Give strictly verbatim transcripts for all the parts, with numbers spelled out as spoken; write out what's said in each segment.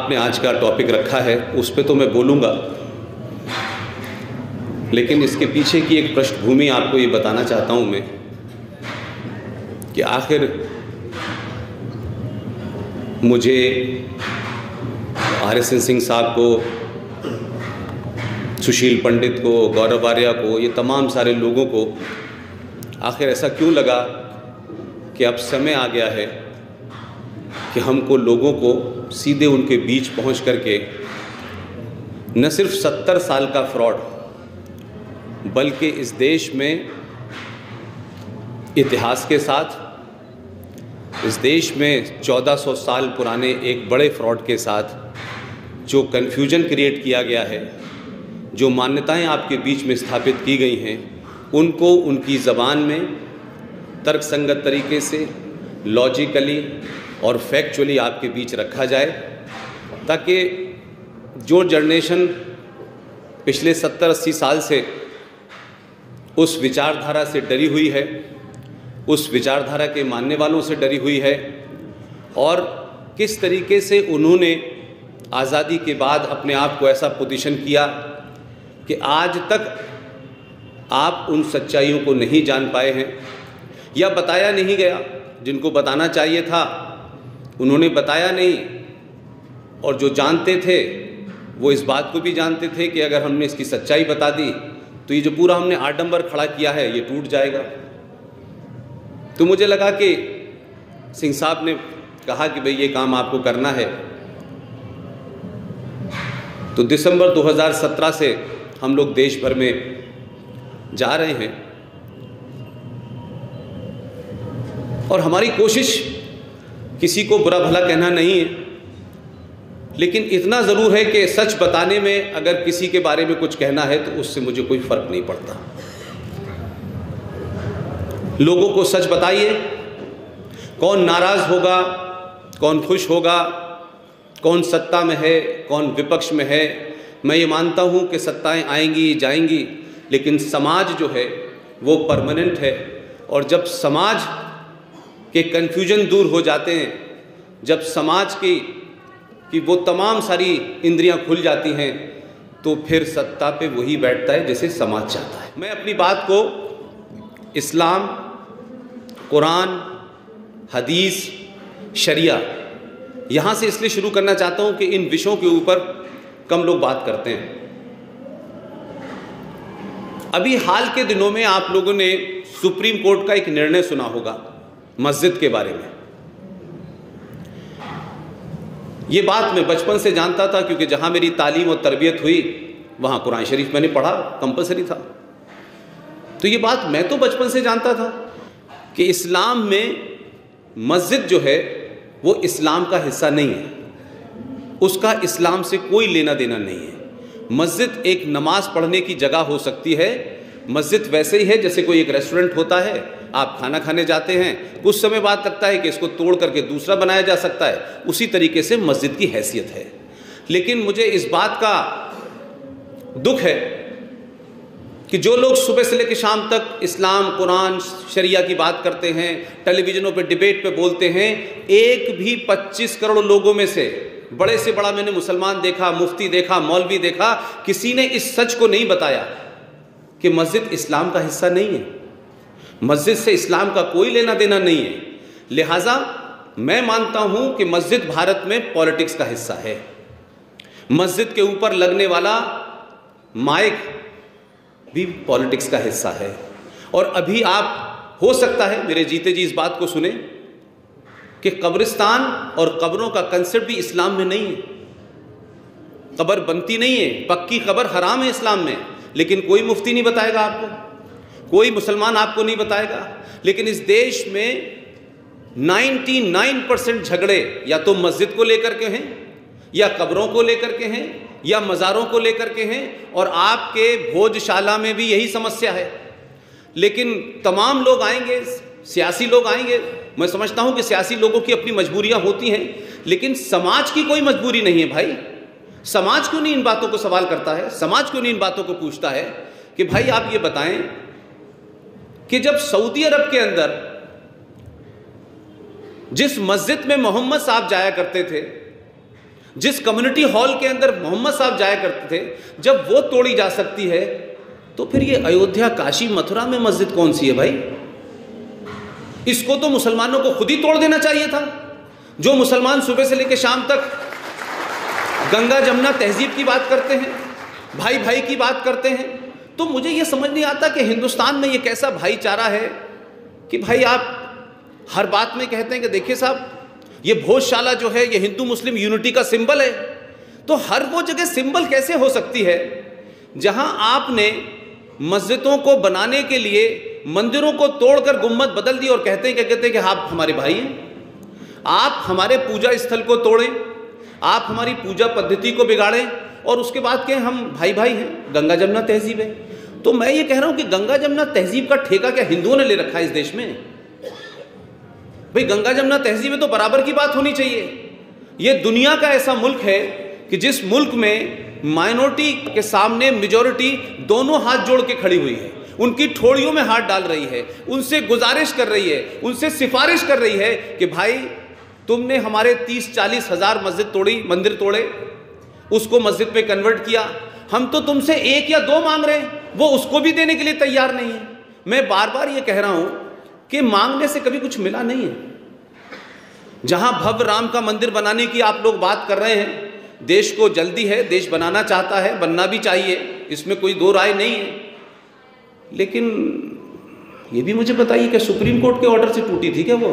आपने आज का टॉपिक रखा है उस पे तो मैं बोलूँगा, लेकिन इसके पीछे की एक पृष्ठभूमि आपको ये बताना चाहता हूँ मैं कि आखिर मुझे, आर एस एन सिंह साहब को, सुशील पंडित को, गौरव आर्या को, ये तमाम सारे लोगों को आखिर ऐसा क्यों लगा कि अब समय आ गया है कि हमको लोगों को सीधे उनके बीच पहुंच करके न सिर्फ सत्तर साल का फ्रॉड बल्कि इस देश में इतिहास के साथ, इस देश में चौदह सौ साल पुराने एक बड़े फ्रॉड के साथ जो कन्फ्यूजन क्रिएट किया गया है, जो मान्यताएं आपके बीच में स्थापित की गई हैं, उनको उनकी ज़बान में तर्कसंगत तरीके से, लॉजिकली और फैक्चुअली आपके बीच रखा जाए, ताकि जो जनरेशन पिछले सत्तर अस्सी साल से उस विचारधारा से डरी हुई है, उस विचारधारा के मानने वालों से डरी हुई है, और किस तरीके से उन्होंने आज़ादी के बाद अपने आप को ऐसा पोजीशन किया कि आज तक आप उन सच्चाइयों को नहीं जान पाए हैं या बताया नहीं गया। जिनको बताना चाहिए था उन्होंने बताया नहीं, और जो जानते थे वो इस बात को भी जानते थे कि अगर हमने इसकी सच्चाई बता दी तो ये जो पूरा हमने आडंबर खड़ा किया है ये टूट जाएगा। तो मुझे लगा कि सिंह साहब ने कहा कि भाई ये काम आपको करना है, तो दिसंबर दो हज़ार सत्रह से हम लोग देश भर में जा रहे हैं, और हमारी कोशिश किसी को बुरा भला कहना नहीं है, लेकिन इतना ज़रूर है कि सच बताने में अगर किसी के बारे में कुछ कहना है तो उससे मुझे कोई फ़र्क नहीं पड़ता। लोगों को सच बताइए, कौन नाराज़ होगा, कौन खुश होगा, कौन सत्ता में है, कौन विपक्ष में है। मैं ये मानता हूँ कि सत्ताएं आएंगी जाएंगी, लेकिन समाज जो है वो परमानेंट है, और जब समाज के कन्फ्यूजन दूर हो जाते हैं, जब समाज की कि वो तमाम सारी इंद्रियां खुल जाती हैं, तो फिर सत्ता पे वही बैठता है जैसे समाज चाहता है। मैं अपनी बात को इस्लाम, कुरान, हदीस, शरिया यहाँ से इसलिए शुरू करना चाहता हूँ कि इन विषयों के ऊपर कम लोग बात करते हैं। अभी हाल के दिनों में आप लोगों ने सुप्रीम कोर्ट का एक निर्णय सुना होगा मस्जिद के बारे में। ये बात मैं बचपन से जानता था, क्योंकि जहाँ मेरी तालीम और तरबियत हुई वहाँ कुरान शरीफ मैंने पढ़ा, कंपलसरी था। तो ये बात मैं तो बचपन से जानता था कि इस्लाम में मस्जिद जो है वो इस्लाम का हिस्सा नहीं है, उसका इस्लाम से कोई लेना देना नहीं है। मस्जिद एक नमाज पढ़ने की जगह हो सकती है। मस्जिद वैसे ही है जैसे कोई एक रेस्टोरेंट होता है, आप खाना खाने जाते हैं, कुछ समय बाद लगता है कि इसको तोड़ करके दूसरा बनाया जा सकता है, उसी तरीके से मस्जिद की हैसियत है। लेकिन मुझे इस बात का दुख है कि जो लोग सुबह से लेकर शाम तक इस्लाम, कुरान, शरिया की बात करते हैं, टेलीविज़नों पे डिबेट पे बोलते हैं, एक भी पच्चीस करोड़ लोगों में से बड़े से बड़ा मैंने मुसलमान देखा, मुफ्ती देखा, मौलवी देखा, किसी ने इस सच को नहीं बताया कि मस्जिद इस्लाम का हिस्सा नहीं है। मस्जिद से इस्लाम का कोई लेना देना नहीं है। लिहाजा मैं मानता हूं कि मस्जिद भारत में पॉलिटिक्स का हिस्सा है। मस्जिद के ऊपर लगने वाला माइक भी पॉलिटिक्स का हिस्सा है। और अभी आप, हो सकता है मेरे जीते जी इस बात को सुने कि कब्रिस्तान और कब्रों का कंसेप्ट भी इस्लाम में नहीं है। कब्र बनती नहीं है, पक्की कब्र हराम है इस्लाम में, लेकिन कोई मुफ्ती नहीं बताएगा आपको, कोई मुसलमान आपको नहीं बताएगा। लेकिन इस देश में निन्यानवे परसेंट झगड़े या तो मस्जिद को लेकर के हैं, या कब्रों को लेकर के हैं, या मज़ारों को लेकर के हैं, और आपके भोजशाला में भी यही समस्या है। लेकिन तमाम लोग आएंगे, सियासी लोग आएंगे, मैं समझता हूं कि सियासी लोगों की अपनी मजबूरियां होती हैं, लेकिन समाज की कोई मजबूरी नहीं है भाई। समाज क्यों नहीं इन बातों को सवाल करता है? समाज क्यों नहीं इन बातों को पूछता है कि भाई आप ये बताएं कि जब सऊदी अरब के अंदर जिस मस्जिद में मोहम्मद साहब जाया करते थे, जिस कम्युनिटी हॉल के अंदर मोहम्मद साहब जाया करते थे, जब वो तोड़ी जा सकती है तो फिर ये अयोध्या, काशी, मथुरा में मस्जिद कौन सी है भाई? इसको तो मुसलमानों को खुद ही तोड़ देना चाहिए था। जो मुसलमान सुबह से लेकर शाम तक गंगा जमुना तहजीब की बात करते हैं, भाई भाई की बात करते हैं, तो मुझे ये समझ नहीं आता कि हिंदुस्तान में ये कैसा भाईचारा है कि भाई आप हर बात में कहते हैं कि देखिए साहब, ये भोजशाला जो है ये हिंदू मुस्लिम यूनिटी का सिंबल है। तो हर वो जगह सिंबल कैसे हो सकती है जहां आपने मस्जिदों को बनाने के लिए मंदिरों को तोड़कर गुम्बद बदल दी और कहते हैं क्या कहते हैं कि आप हमारे भाई हैं, आप हमारे पूजा स्थल को तोड़ें, आप हमारी पूजा पद्धति को बिगाड़ें और उसके बाद कहें हम भाई भाई हैं, गंगा जमुना तहजीब है। तो मैं ये कह रहा हूं कि गंगा जमुना तहजीब का ठेका क्या हिंदुओं ने ले रखा है इस देश में? भाई गंगा जमुना तहजीब में तो बराबर की बात होनी चाहिए। ये दुनिया का ऐसा मुल्क है कि जिस मुल्क में माइनॉरिटी के सामने मेजॉरिटी दोनों हाथ जोड़ के खड़ी हुई है, उनकी ठोड़ियों में हाथ डाल रही है, उनसे गुजारिश कर रही है, उनसे सिफारिश कर रही है कि भाई तुमने हमारे तीस चालीस हजार मस्जिद तोड़ी, मंदिर तोड़े, उसको मस्जिद पे कन्वर्ट किया, हम तो तुमसे एक या दो मांग रहे हैं, वो उसको भी देने के लिए तैयार नहीं है। मैं बार बार ये कह रहा हूं कि मांगने से कभी कुछ मिला नहीं है। जहां भव्य राम का मंदिर बनाने की आप लोग बात कर रहे हैं, देश को जल्दी है, देश बनाना चाहता है, बनना भी चाहिए, इसमें कोई दो राय नहीं है। लेकिन ये भी मुझे बताइए कि सुप्रीम कोर्ट के ऑर्डर से टूटी थी क्या वो?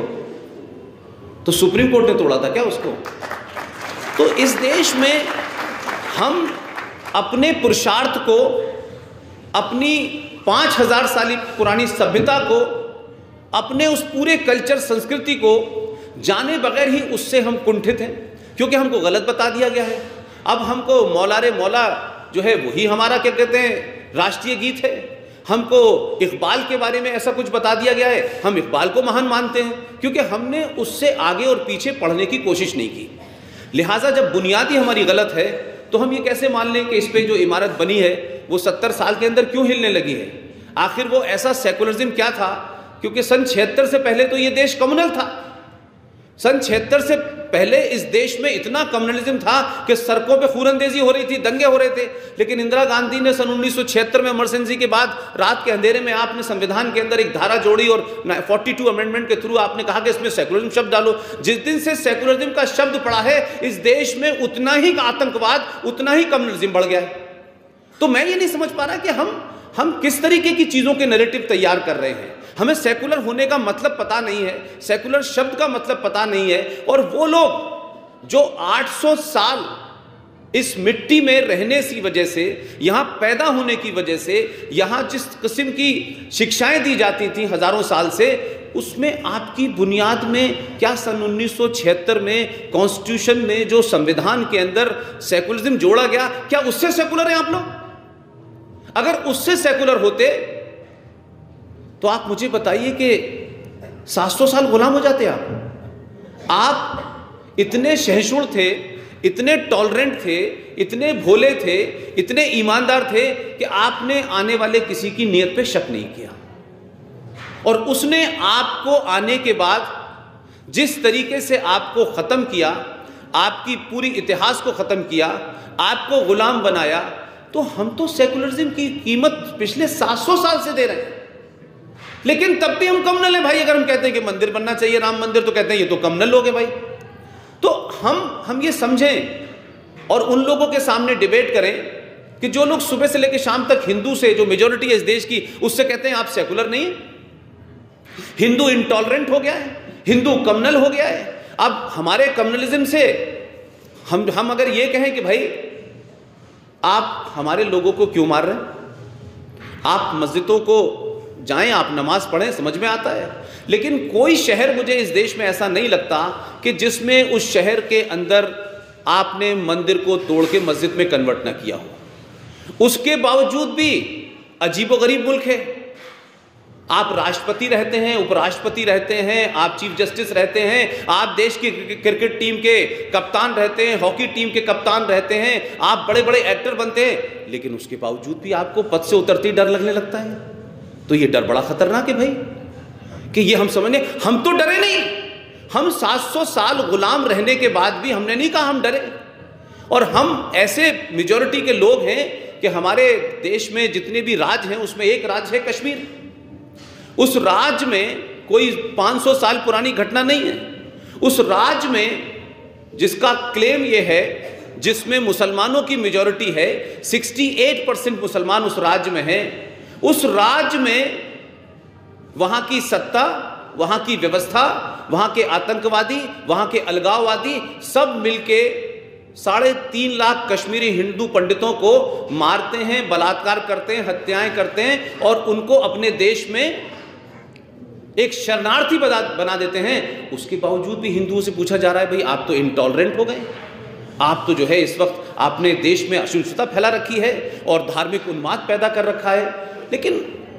तो सुप्रीम कोर्ट ने तोड़ा था क्या उसको? तो इस देश में हम अपने पुरुषार्थ को, अपनी पाँच हजार साल पुरानी सभ्यता को, अपने उस पूरे कल्चर संस्कृति को जाने बगैर ही उससे हम कुंठित हैं, क्योंकि हमको गलत बता दिया गया है। अब हमको मौला रे मौला जो है वही हमारा क्या कहते हैं राष्ट्रीय गीत है। हमको इकबाल के बारे में ऐसा कुछ बता दिया गया है, हम इकबाल को महान मानते हैं, क्योंकि हमने उससे आगे और पीछे पढ़ने की कोशिश नहीं की। लिहाजा जब बुनियादी हमारी गलत है तो हम ये कैसे मान लें कि इस पे जो इमारत बनी है वो सत्तर साल के अंदर क्यों हिलने लगी है? आखिर वो ऐसा सेकुलरिज्म क्या था? क्योंकि सन छिहत्तर से पहले तो ये देश कम्युनल था। सन छिहत्तर से पहले इस देश में इतना कम्युनलिज्म था कि सड़कों पे खूनंदेजी हो रही थी, दंगे हो रहे थे। लेकिन इंदिरा गांधी ने सन उन्नीस सौ छिहत्तर में इमरजेंसी के बाद रात के अंधेरे में आपने संविधान के अंदर एक धारा जोड़ी और बयालीस अमेंडमेंट के थ्रू आपने कहा कि इसमें सेकुलरिज्म शब्द डालो। जिस दिन से सेकुलरिज्म का शब्द पड़ा है इस देश में उतना ही आतंकवाद, उतना ही कम्युनलिज्म बढ़ गया है। तो मैं ये नहीं समझ पा रहा कि हम हम किस तरीके की चीज़ों के नैरेटिव तैयार कर रहे हैं। हमें सेकुलर होने का मतलब पता नहीं है, सेकुलर शब्द का मतलब पता नहीं है, और वो लोग जो आठ सौ साल इस मिट्टी में रहने की वजह से, यहाँ पैदा होने की वजह से, यहाँ जिस किस्म की शिक्षाएं दी जाती थी हजारों साल से, उसमें आपकी बुनियाद में क्या सन उन्नीस सौ छिहत्तर में कॉन्स्टिट्यूशन में जो संविधान के अंदर सेकुलरिज्म जोड़ा गया, क्या उससे सेकुलर हैं आप लोग? अगर उससे सेकुलर होते तो आप मुझे बताइए कि सात सौ साल गुलाम हो जाते आप। आप इतने सहिष्णु थे, इतने टॉलरेंट थे, इतने भोले थे, इतने ईमानदार थे कि आपने आने वाले किसी की नीयत पे शक नहीं किया, और उसने आपको आने के बाद जिस तरीके से आपको ख़त्म किया, आपकी पूरी इतिहास को ख़त्म किया, आपको गुलाम बनाया, तो हम तो सेकुलरिज्म की कीमत पिछले सात सौ साल से दे रहे हैं। लेकिन तब भी हम कम्युनल हैं भाई। अगर हम कहते हैं कि मंदिर बनना चाहिए राम मंदिर, तो कहते हैं ये तो कम्युनल हो गए भाई। तो हम हम ये समझें और उन लोगों के सामने डिबेट करें कि जो लोग सुबह से लेकर शाम तक हिंदू से, जो मेजॉरिटी है इस देश की, उससे कहते हैं आप सेकुलर नहीं है, हिंदू इंटॉलरेंट हो गया है, हिंदू कम्युनल हो गया है। अब हमारे कम्युनलिज्म से हम हम अगर ये कहें कि भाई आप हमारे लोगों को क्यों मार रहे हैं, आप मस्जिदों को जाएं, आप नमाज पढ़ें, समझ में आता है। लेकिन कोई शहर मुझे इस देश में ऐसा नहीं लगता कि जिसमें उस शहर के अंदर आपने मंदिर को तोड़ के मस्जिद में कन्वर्ट ना किया हो। उसके बावजूद भी अजीबोगरीब मुल्क है। आप राष्ट्रपति रहते हैं, उपराष्ट्रपति रहते हैं, आप चीफ जस्टिस रहते हैं, आप देश की क्रिकेट टीम के कप्तान रहते हैं, हॉकी टीम के कप्तान रहते हैं, आप बड़े बड़े एक्टर बनते हैं, लेकिन उसके बावजूद भी आपको पद से उतरते ही डर लगने लगता है। तो ये डर बड़ा खतरनाक है भाई, कि ये हम समझने, हम तो डरे नहीं, हम सात सौ साल गुलाम रहने के बाद भी हमने नहीं कहा हम डरे। और हम ऐसे मेजॉरिटी के लोग हैं कि हमारे देश में जितने भी राज्य हैं उसमें एक राज्य है कश्मीर। उस राज्य में कोई पाँच सौ साल पुरानी घटना नहीं है। उस राज्य में जिसका क्लेम ये है, जिसमें मुसलमानों की मेजॉरिटी है, अड़सठ परसेंट मुसलमान उस राज्य में हैं, उस राज्य में वहाँ की सत्ता, वहाँ की व्यवस्था, वहाँ के आतंकवादी, वहाँ के अलगाववादी सब मिलके साढ़े तीन लाख कश्मीरी हिंदू पंडितों को मारते हैं, बलात्कार करते हैं, हत्याएं करते हैं और उनको अपने देश में एक शरणार्थी बना बना देते हैं। उसके बावजूद भी हिंदुओं से पूछा जा रहा है भाई आप तो इंटॉलरेंट हो गए, आप तो जो है इस वक्त आपने देश में असहिष्णुता फैला रखी है और धार्मिक उन्माद पैदा कर रखा है। लेकिन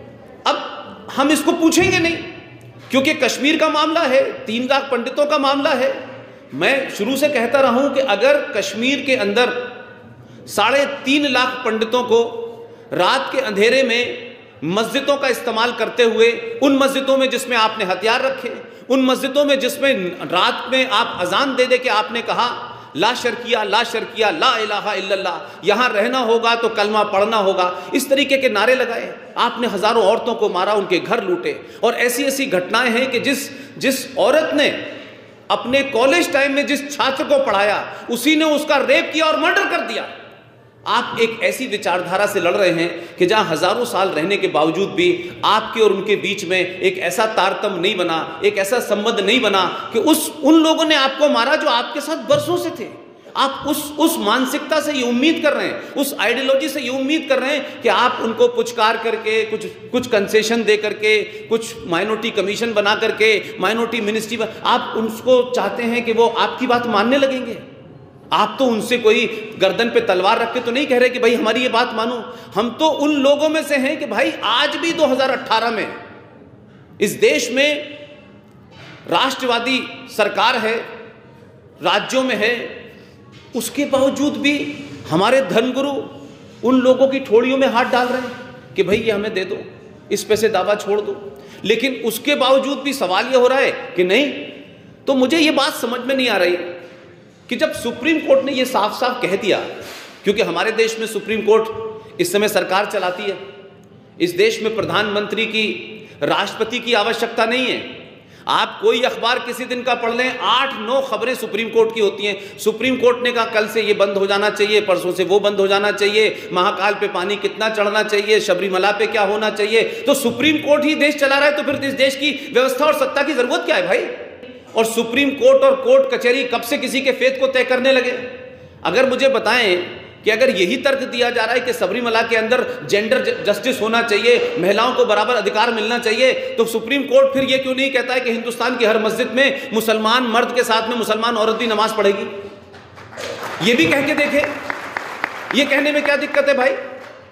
अब हम इसको पूछेंगे नहीं, क्योंकि कश्मीर का मामला है, तीन लाख पंडितों का मामला है। मैं शुरू से कहता रहा हूं कि अगर कश्मीर के अंदर साढ़े तीन लाख पंडितों को रात के अंधेरे में मस्जिदों का इस्तेमाल करते हुए, उन मस्जिदों में जिसमें आपने हथियार रखे, उन मस्जिदों में जिसमें रात में आप अजान दे दे के आपने कहा ला शर्किया ला शर्किया ला इलाहा इल्लल्लाह, यहाँ रहना होगा तो कलमा पढ़ना होगा, इस तरीके के नारे लगाए। आपने हजारों औरतों को मारा, उनके घर लूटे और ऐसी ऐसी घटनाएं हैं कि जिस जिस औरत ने अपने कॉलेज टाइम में जिस छात्र को पढ़ाया उसी ने उसका रेप किया और मर्डर कर दिया। आप एक ऐसी विचारधारा से लड़ रहे हैं कि जहां हजारों साल रहने के बावजूद भी आपके और उनके बीच में एक ऐसा तारतम्य नहीं बना, एक ऐसा संबंध नहीं बना कि उस उन लोगों ने आपको मारा जो आपके साथ बरसों से थे। आप उस उस मानसिकता से ये उम्मीद कर रहे हैं, उस आइडियोलॉजी से ये उम्मीद कर रहे हैं कि आप उनको पुचकार करके, कुछ कुछ कंसेशन दे करके, कुछ माइनॉरिटी कमीशन बना करके, माइनॉरिटी मिनिस्ट्री, आप उनको चाहते हैं कि वो आपकी बात मानने लगेंगे। आप तो उनसे कोई गर्दन पे तलवार रख के तो नहीं कह रहे कि भाई हमारी ये बात मानो। हम तो उन लोगों में से हैं कि भाई आज भी दो हज़ार अठारह में इस देश में राष्ट्रवादी सरकार है, राज्यों में है, उसके बावजूद भी हमारे धर्मगुरु उन लोगों की ठोड़ियों में हाथ डाल रहे हैं कि भाई ये हमें दे दो, इस पे से दावा छोड़ दो। लेकिन उसके बावजूद भी सवाल ये हो रहा है कि नहीं। तो मुझे ये बात समझ में नहीं आ रही कि जब सुप्रीम कोर्ट ने ये साफ साफ कह दिया, क्योंकि हमारे देश में सुप्रीम कोर्ट इस समय सरकार चलाती है, इस देश में प्रधानमंत्री की, राष्ट्रपति की आवश्यकता नहीं है। आप कोई अखबार किसी दिन का पढ़ लें, आठ नौ खबरें सुप्रीम कोर्ट की होती हैं। सुप्रीम कोर्ट ने कहा कल से ये बंद हो जाना चाहिए, परसों से वो बंद हो जाना चाहिए, महाकाल पे पानी कितना चढ़ना चाहिए, शबरीमला पे क्या होना चाहिए। तो सुप्रीम कोर्ट ही देश चला रहा है, तो फिर इस देश की व्यवस्था और सत्ता की जरूरत क्या है भाई। और सुप्रीम कोर्ट और कोर्ट कचहरी कब से किसी के फेत को तय करने लगे। अगर मुझे बताएं कि अगर यही तर्क दिया जा रहा है कि सबरीमला के अंदर जेंडर जस्टिस होना चाहिए, महिलाओं को बराबर अधिकार मिलना चाहिए, तो सुप्रीम कोर्ट फिर ये क्यों नहीं कहता है कि हिंदुस्तान की हर मस्जिद में मुसलमान मर्द के साथ में मुसलमान औरत भी नमाज पढ़ेगी। ये भी कह के देखे, ये कहने में क्या दिक्कत है भाई।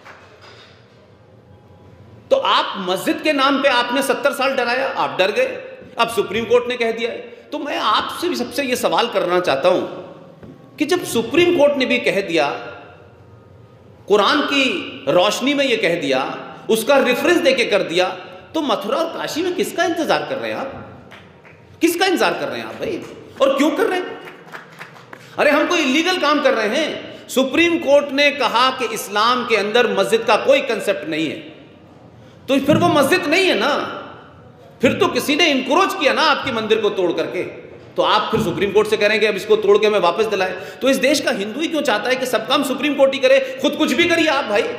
तो आप मस्जिद के नाम पे आपने सत्तर साल डराया, आप डर गए, अब सुप्रीम कोर्ट ने कह दिया है। तो मैं आपसे भी सबसे ये सवाल करना चाहता हूं कि जब सुप्रीम कोर्ट ने भी कह दिया, कुरान की रोशनी में ये कह दिया, उसका रेफरेंस देके कर दिया, तो मथुरा और काशी में किसका इंतजार कर रहे हैं आप? किसका इंतजार कर रहे हैं आप भाई, और क्यों कर रहे हैं? अरे हम कोई इलीगल काम कर रहे हैं। सुप्रीम कोर्ट ने कहा कि इस्लाम के अंदर मस्जिद का कोई कंसेप्ट नहीं है, तो फिर वो मस्जिद नहीं है ना, फिर तो किसी ने इंक्रोच किया ना आपके मंदिर को तोड़ करके। तो आप फिर सुप्रीम कोर्ट से करेंगे अब इसको तोड़ के हमें वापस दिलाएं। तो इस देश का हिंदू ही क्यों चाहता है कि सब काम सुप्रीम कोर्ट ही करे, खुद कुछ भी करिए आप भाई।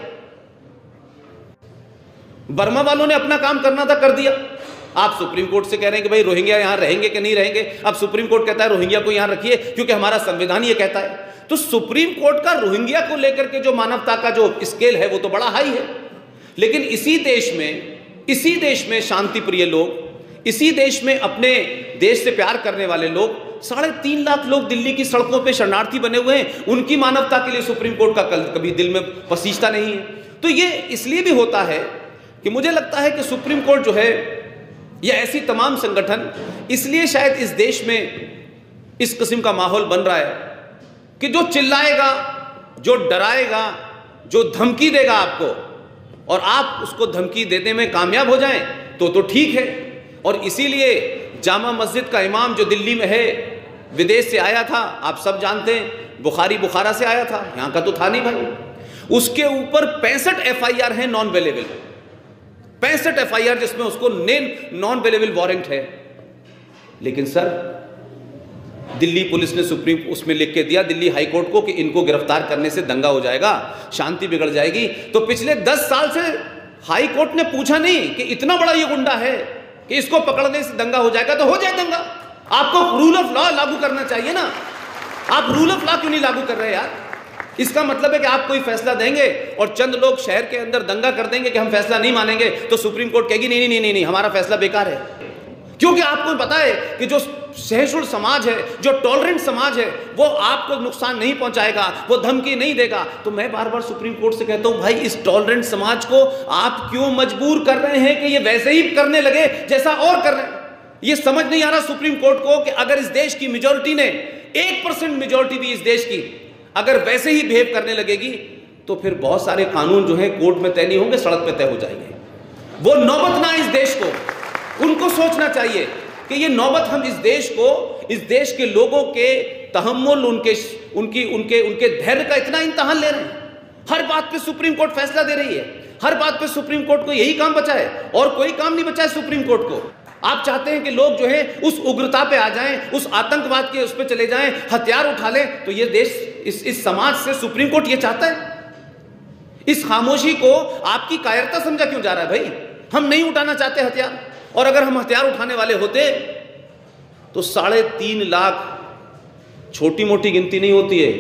बर्मा वालों ने अपना काम करना था, कर दिया। आप सुप्रीम कोर्ट से कह रहे हैं कि भाई रोहिंग्या यहां रहेंगे कि नहीं रहेंगे। अब सुप्रीम कोर्ट कहता है रोहिंग्या को यहां रखिए क्योंकि हमारा संविधान ये कहता है। तो सुप्रीम कोर्ट का रोहिंग्या को लेकर के जो मानवता का जो स्केल है वो तो बड़ा हाई है। लेकिन इसी देश में इसी देश में शांति प्रिय लोग, इसी देश में अपने देश से प्यार करने वाले लोग, साढ़े तीन लाख लोग दिल्ली की सड़कों पे शरणार्थी बने हुए हैं। उनकी मानवता के लिए सुप्रीम कोर्ट का कल कभी दिल में पसीजता नहीं है। तो ये इसलिए भी होता है कि मुझे लगता है कि सुप्रीम कोर्ट जो है या ऐसी तमाम संगठन, इसलिए शायद इस देश में इस किस्म का माहौल बन रहा है कि जो चिल्लाएगा, जो डराएगा, जो धमकी देगा आपको और आप उसको धमकी देने में कामयाब हो जाएं तो तो ठीक है। और इसीलिए जामा मस्जिद का इमाम जो दिल्ली में है, विदेश से आया था, आप सब जानते हैं, बुखारी बुखारा से आया था, यहाँ का तो था नहीं भाई। उसके ऊपर पैंसठ एफ आई आर है नॉन अवेलेबल, पैंसठ एफ आई आर जिसमें उसको नॉन अवेलेबल वारंट है। लेकिन सर दिल्ली पुलिस ने सुप्रीम उसमें लिख के दिया दिल्ली हाई कोर्ट को कि इनको गिरफ्तार करने से दंगा हो जाएगा, शांति बिगड़ जाएगी। तो पिछले दस साल से हाई कोर्ट ने पूछा नहीं कि इतना बड़ा ये गुंडा है कि इसको पकड़ने से दंगा हो जाएगा, तो हो जाए दंगा। आपको रूल ऑफ लॉ लागू करना चाहिए ना, आप रूल ऑफ लॉ क्यों नहीं लागू कर रहे यार? इसका मतलब है कि आप कोई फैसला देंगे और चंद लोग शहर के अंदर दंगा कर देंगे कि हम फैसला नहीं मानेंगे, तो सुप्रीम कोर्ट कहेगी नहीं नहीं नहीं नहीं हमारा फैसला बेकार है। क्योंकि आपको पता है कि जो सहिष्णु समाज है, जो टॉलरेंट समाज है, वो आपको नुकसान नहीं पहुंचाएगा, वो धमकी नहीं देगा। तो मैं बार बार सुप्रीम कोर्ट से कहता हूं भाई इस टॉलरेंट समाज को आप क्यों मजबूर कर रहे हैं कि ये वैसे ही करने लगे जैसा और कर रहे हैं? ये समझ नहीं आ रहा सुप्रीम कोर्ट को कि अगर इस देश की मेजोरिटी ने, एक परसेंट मेजोरिटी भी इस देश की अगर वैसे ही बिहेव करने लगेगी तो फिर बहुत सारे कानून जो है कोर्ट में तय नहीं होंगे, सड़क पे तय हो जाएंगे। वो नौबत ना इस देश को, उनको सोचना चाहिए कि ये नौबत हम इस देश को, इस देश के लोगों के तहम्मुल, उनके उनकी उनके उनके धैर्य का इतना इम्तिहान ले रहे हैं। हर बात पे सुप्रीम कोर्ट फैसला दे रही है, हर बात पे सुप्रीम कोर्ट को यही काम बचा है और कोई काम नहीं बचा है सुप्रीम कोर्ट को। आप चाहते हैं कि लोग जो है उस उग्रता पे आ जाएं, उस आतंकवाद के उस पे चले जाएं, हथियार उठा लें, तो ये देश, इस इस समाज से सुप्रीम कोर्ट ये चाहता है? इस खामोशी को आपकी कायरता समझा क्यों जा रहा है भाई? हम नहीं उठाना चाहते हथियार, और अगर हम हथियार उठाने वाले होते तो साढ़े तीन लाख छोटी मोटी गिनती नहीं होती है।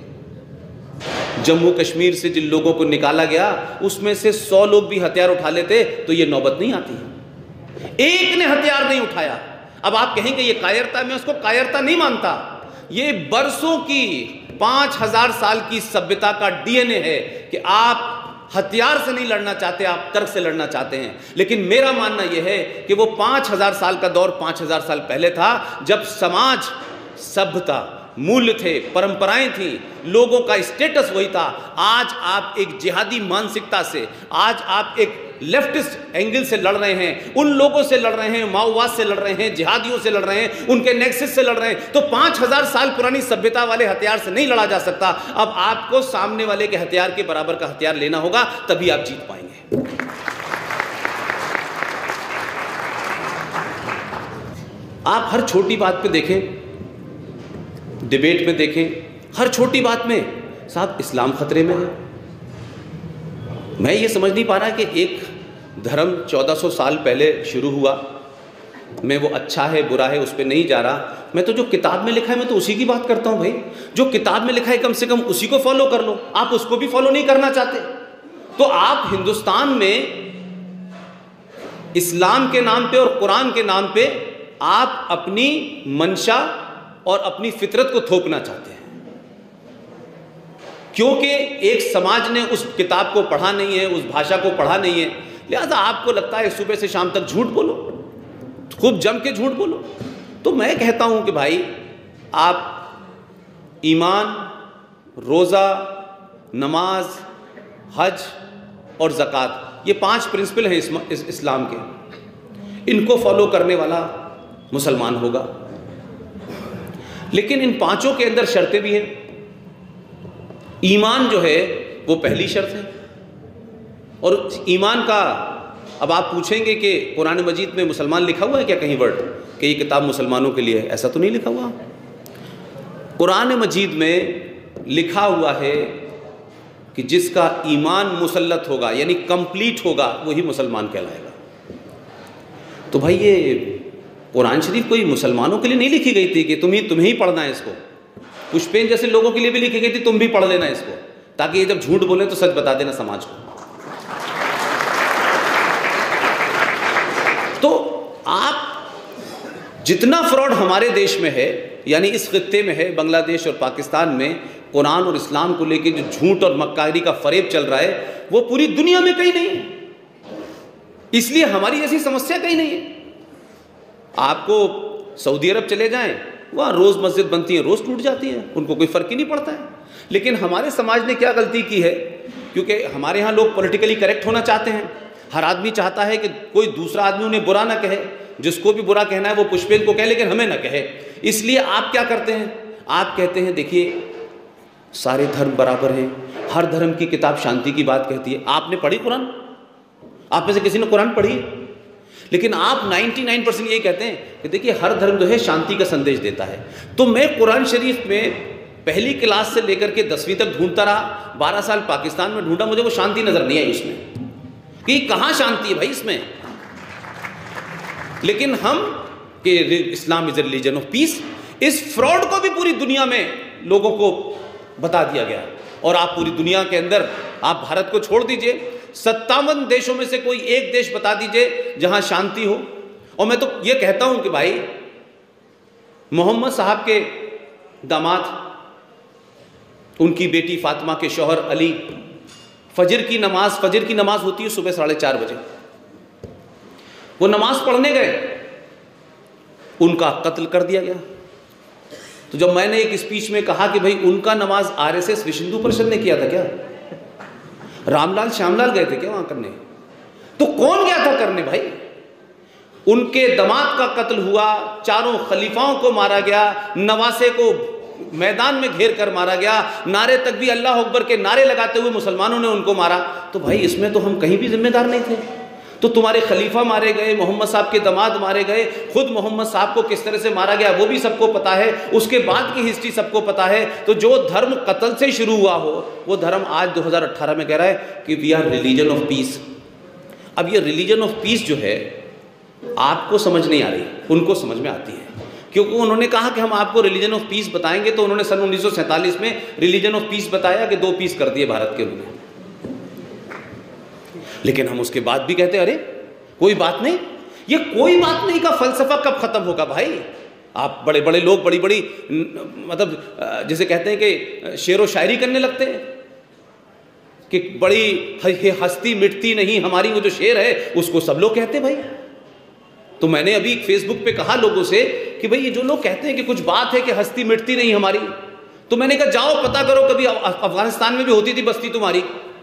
जम्मू कश्मीर से जिन लोगों को निकाला गया उसमें से सौ लोग भी हथियार उठा लेते तो ये नौबत नहीं आती। एक ने हथियार नहीं उठाया। अब आप कहेंगे ये कायरता, मैं उसको कायरता नहीं मानता। ये बरसों की, पांच हजार साल की सभ्यता का डीएनए है कि आप हथियार से नहीं लड़ना चाहते, आप तर्क से लड़ना चाहते हैं। लेकिन मेरा मानना यह है कि वो पांच हजार साल का दौर पांच हजार साल पहले था, जब समाज, सभ्यता, मूल्य थे, परंपराएं थी, लोगों का स्टेटस वही था। आज आप एक जिहादी मानसिकता से, आज आप एक लेफ्टिस्ट एंगल से लड़ रहे हैं, उन लोगों से लड़ रहे हैं, माओवाद से लड़ रहे हैं, जिहादियों से लड़ रहे हैं, उनके नेक्सस से लड़ रहे हैं। तो पांच हजार साल पुरानी सभ्यता वाले हथियार से नहीं लड़ा जा सकता। अब आपको सामने वाले के हथियार के बराबर का हथियार लेना होगा, तभी आप जीत पाएंगे। आप हर छोटी बात पे देखें, डिबेट में देखें, हर छोटी बात में साहब इस्लाम खतरे में है। मैं ये समझ नहीं पा रहा कि एक धर्म चौदह सौ साल पहले शुरू हुआ, मैं वो अच्छा है बुरा है उस पर नहीं जा रहा। मैं तो जो किताब में लिखा है मैं तो उसी की बात करता हूँ भाई। जो किताब में लिखा है कम से कम उसी को फॉलो कर लो। आप उसको भी फॉलो नहीं करना चाहते तो आप हिंदुस्तान में इस्लाम के नाम पे और कुरान के नाम पे आप अपनी मंशा और अपनी फितरत को थोपना चाहते हैं, क्योंकि एक समाज ने उस किताब को पढ़ा नहीं है, उस भाषा को पढ़ा नहीं है, लिहाजा आपको लगता है सुबह से शाम तक झूठ बोलो, खूब जम के झूठ बोलो। तो मैं कहता हूं कि भाई आप ईमान, रोज़ा, नमाज, हज और ज़कात, ये पांच प्रिंसिपल हैं इस, इस, इस्लाम के, इनको फॉलो करने वाला मुसलमान होगा। लेकिन इन पांचों के अंदर शर्तें भी हैं। ईमान जो है वो पहली शर्त है, और ईमान का अब आप पूछेंगे कि कुरान मजीद में मुसलमान लिखा हुआ है क्या कहीं वर्ड कि ये किताब मुसलमानों के लिए है? ऐसा तो नहीं लिखा हुआ। कुरान मजीद में लिखा हुआ है कि जिसका ईमान मुसल्लत होगा यानी कंप्लीट होगा वही मुसलमान कहलाएगा। तो भाई ये कुरान शरीफ कोई मुसलमानों के लिए नहीं लिखी गई थी कि तुम ही तुम्हें ही पढ़ना है इसको। पुष्पेन जैसे लोगों के लिए भी लिखी गई थी, तुम भी पढ़ लेना इसको, ताकि ये जब झूठ बोले तो सच बता देना समाज को। तो आप जितना फ्रॉड हमारे देश में है, यानी इस खित्ते में है, बांग्लादेश और पाकिस्तान में, कुरान और इस्लाम को लेकर जो झूठ और मक्कारी का फरेब चल रहा है, वो पूरी दुनिया में कहीं नहीं है। इसलिए हमारी ऐसी समस्या कहीं नहीं है। आपको सऊदी अरब चले जाएं, वहाँ रोज़ मस्जिद बनती है, रोज़ टूट जाती है, उनको कोई फ़र्क ही नहीं पड़ता है। लेकिन हमारे समाज ने क्या गलती की है, क्योंकि हमारे यहाँ लोग पॉलिटिकली करेक्ट होना चाहते हैं। हर आदमी चाहता है कि कोई दूसरा आदमी उन्हें बुरा ना कहे, जिसको भी बुरा कहना है वो पुष्पेन को कहे, लेकिन हमें ना कहे। इसलिए आप क्या करते हैं, आप कहते हैं देखिए सारे धर्म बराबर हैं, हर धर्म की किताब शांति की बात कहती है। आपने पढ़ी कुरान? आप में से किसी ने कुरान पढ़ी? लेकिन आप निन्यानवे परसेंट यही कहते हैं कि देखिए हर धर्म जो है शांति का संदेश देता है। तो मैं कुरान शरीफ में पहली क्लास से लेकर के दसवीं तक ढूंढता रहा, बारह साल पाकिस्तान में ढूंढा, मुझे वो शांति नजर नहीं आई उसमें कि कहाँ शांति है भाई इसमें। लेकिन हम कि Islam is religion of peace, इस फ्रॉड को भी पूरी दुनिया में लोगों को बता दिया गया। और आप पूरी दुनिया के अंदर, आप भारत को छोड़ दीजिए, सत्तावन देशों में से कोई एक देश बता दीजिए जहां शांति हो। और मैं तो ये कहता हूं कि भाई मोहम्मद साहब के दामाद, उनकी बेटी फातिमा के शौहर अली, फजर की नमाज फजर की नमाज होती है सुबह साढ़े चार बजे, वो नमाज पढ़ने गए, उनका कत्ल कर दिया गया। तो जब मैंने एक स्पीच में कहा कि भाई उनका नमाज आरएसएस विश्व हिंदू परिषद ने किया था क्या, रामलाल श्यामलाल गए थे क्या वहां करने? तो कौन गया था करने भाई? उनके दामाद का कत्ल हुआ, चारों खलीफाओं को मारा गया, नवासे को मैदान में घेर कर मारा गया, नारे तक भी अल्लाह अकबर के नारे लगाते हुए मुसलमानों ने उनको मारा। तो भाई इसमें तो हम कहीं भी जिम्मेदार नहीं थे। तो तुम्हारे खलीफा मारे गए, मोहम्मद साहब के दामाद मारे गए, खुद मोहम्मद साहब को किस तरह से मारा गया वो भी सबको पता है, उसके बाद की हिस्ट्री सबको पता है। तो जो धर्म कत्ल से शुरू हुआ हो वो धर्म आज दो हज़ार अठारह में कह रहा है कि we are religion of peace. अब ये रिलीजन ऑफ पीस जो है आपको समझ नहीं आ रही, उनको समझ में आती है, क्योंकि उन्होंने कहा कि हम आपको रिलीजन ऑफ पीस बताएंगे। तो उन्होंने सन उन्नीस सौ सैंतालीस में रिलीजन ऑफ पीस बताया कि दो पीस कर दिए भारत के उन्होंने। लेकिन हम उसके बाद भी कहते अरे कोई बात नहीं, ये कोई बात नहीं का फलसफा कब खत्म होगा भाई? आप बड़े बड़े लोग बड़ी बड़ी मतलब जिसे कहते हैं कि शेर व शायरी करने लगते हैं कि बड़ी हस्ती मिटती नहीं हमारी, वो जो शेर है उसको सब लोग कहते हैं भाई। तो मैंने अभी फेसबुक पे कहा लोगों से कि भाई ये जो लोग कहते हैं कि कुछ बात है कि हस्ती मिटती नहीं हमारी, तो मैंने कहा जाओ पता करो कभी अफगानिस्तान में भी होती थी बस्ती तुम्हारी,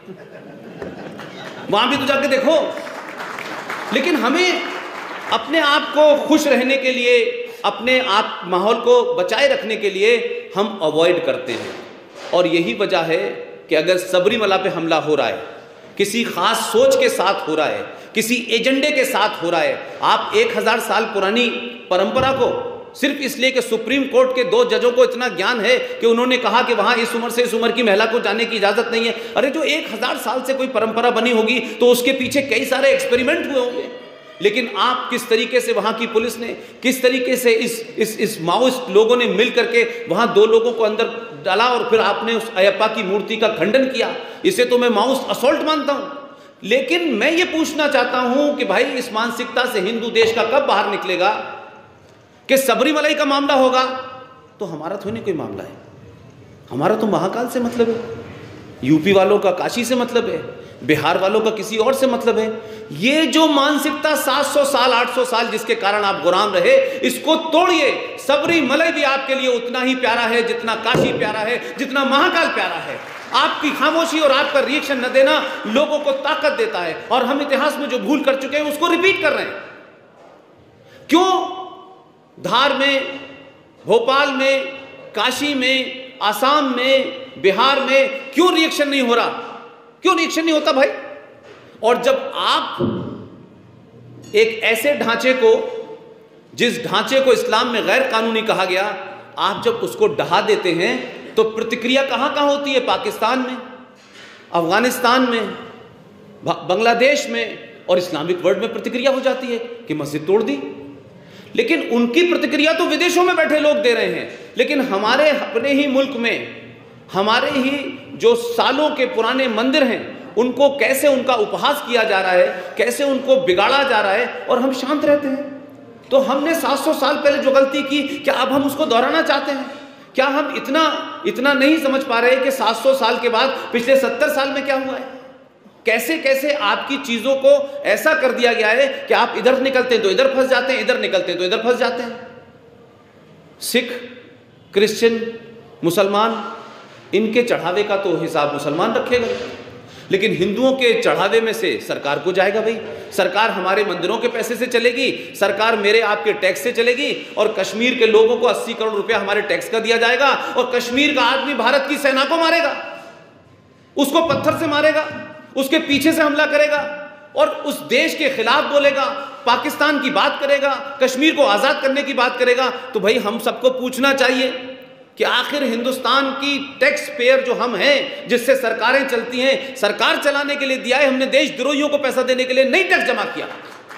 वहां भी तो जाके देखो। लेकिन हमें अपने आप को खुश रहने के लिए, अपने आप माहौल को बचाए रखने के लिए हम अवॉइड करते हैं। और यही वजह है कि अगर सबरीमला पे हमला हो रहा है, किसी खास सोच के साथ हो रहा है, किसी एजेंडे के साथ हो रहा है, आप एक हजार साल पुरानी परंपरा को सिर्फ इसलिए कि सुप्रीम कोर्ट के दो जजों को इतना ज्ञान है कि उन्होंने कहा कि वहां इस उम्र से इस उम्र की महिला को जाने की इजाजत नहीं है। अरे जो एक हजार साल से कोई परंपरा बनी होगी तो उसके पीछे कई सारे एक्सपेरिमेंट हुए होंगे। लेकिन आप किस तरीके से, वहां की पुलिस ने किस तरीके से इस इस इस माओइस्ट लोगों ने मिल करके वहां दो लोगों को अंदर डाला और फिर आपने उस अयप्पा की मूर्ति का खंडन किया, इसे तो मैं माओइस्ट असॉल्ट मानता हूं। लेकिन मैं ये पूछना चाहता हूं कि भाई इस मानसिकता से हिंदू देश का कब बाहर निकलेगा कि सबरीमलाई का मामला होगा तो हमारा तो नहीं कोई मामला है, हमारा तो महाकाल से मतलब है, यूपी वालों का काशी से मतलब है, बिहार वालों का किसी और से मतलब है। ये जो मानसिकता सात सौ साल आठ सौ साल जिसके कारण आप गुलाम रहे, इसको तोड़िए। सबरीमलाई भी आपके लिए उतना ही प्यारा है जितना काशी प्यारा है, जितना महाकाल प्यारा है। आपकी खामोशी और आपका रिएक्शन न देना लोगों को ताकत देता है, और हम इतिहास में जो भूल कर चुके हैं उसको रिपीट कर रहे हैं। क्यों धार में, भोपाल में, काशी में, आसाम में, बिहार में क्यों रिएक्शन नहीं हो रहा? क्यों रिएक्शन नहीं होता भाई? और जब आप एक ऐसे ढांचे को, जिस ढांचे को इस्लाम में गैर कानूनी कहा गया, आप जब उसको ढहा देते हैं तो प्रतिक्रिया कहां कहां होती है? पाकिस्तान में, अफगानिस्तान में, बांग्लादेश में और इस्लामिक वर्ल्ड में प्रतिक्रिया हो जाती है कि मस्जिद तोड़ दी। लेकिन उनकी प्रतिक्रिया तो विदेशों में बैठे लोग दे रहे हैं, लेकिन हमारे अपने ही मुल्क में, हमारे ही जो सालों के पुराने मंदिर हैं उनको कैसे उनका उपहास किया जा रहा है, कैसे उनको बिगाड़ा जा रहा है, और हम शांत रहते हैं। तो हमने सात सौ साल पहले जो गलती की, क्या अब हम उसको दोहराना चाहते हैं? क्या हम इतना इतना नहीं समझ पा रहे कि सात सौ साल के बाद पिछले सत्तर साल में क्या हुआ है? कैसे कैसे आपकी चीजों को ऐसा कर दिया गया है कि आप इधर निकलते हैं तो इधर फंस जाते हैं, इधर निकलते हैं तो इधर फंस जाते हैं। सिख, क्रिश्चियन, मुसलमान, इनके चढ़ावे का तो हिसाब मुसलमान रखेगा, लेकिन हिंदुओं के चढ़ावे में से सरकार को जाएगा भाई। सरकार हमारे मंदिरों के पैसे से चलेगी, सरकार मेरे आपके टैक्स से चलेगी, और कश्मीर के लोगों को अस्सी करोड़ रुपया हमारे टैक्स का दिया जाएगा, और कश्मीर का आदमी भारत की सेना को मारेगा, उसको पत्थर से मारेगा, उसके पीछे से हमला करेगा और उस देश के खिलाफ बोलेगा, पाकिस्तान की बात करेगा, कश्मीर को आजाद करने की बात करेगा। तो भाई हम सबको पूछना चाहिए कि आखिर हिंदुस्तान की टैक्स पेयर जो हम हैं, जिससे सरकारें चलती हैं, सरकार चलाने के लिए दिया है हमने, देशद्रोहियों को पैसा देने के लिए नहीं टैक्स जमा किया।